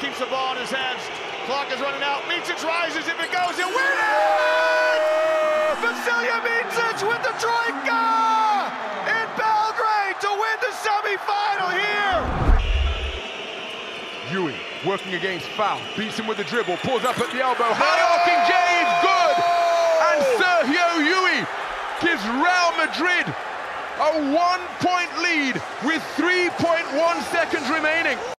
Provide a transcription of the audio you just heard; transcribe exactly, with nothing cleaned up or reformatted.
keeps the ball in his hands. Clock is running out. Micic rises. If it goes, he'll win it! Vasilija Micic with the troika in Belgrade to win the semi-final here. Ewing working against Foul, beats him with the dribble, pulls up at the elbow, high arcing J is good! And Sergio Ewing gives Real Madrid a one-point lead with three point one seconds remaining.